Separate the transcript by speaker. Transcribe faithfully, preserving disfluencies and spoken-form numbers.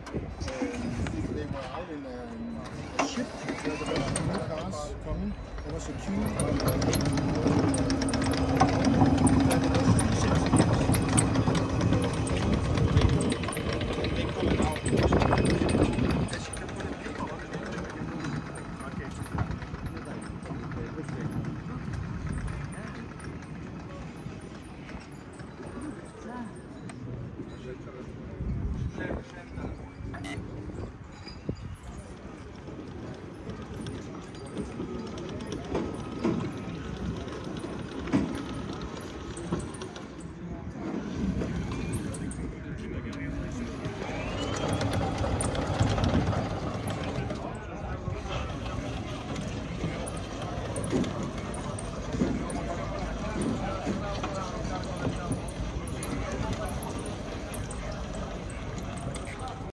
Speaker 1: Um, they were out in a, a ship where there were new cars coming. There was a queue.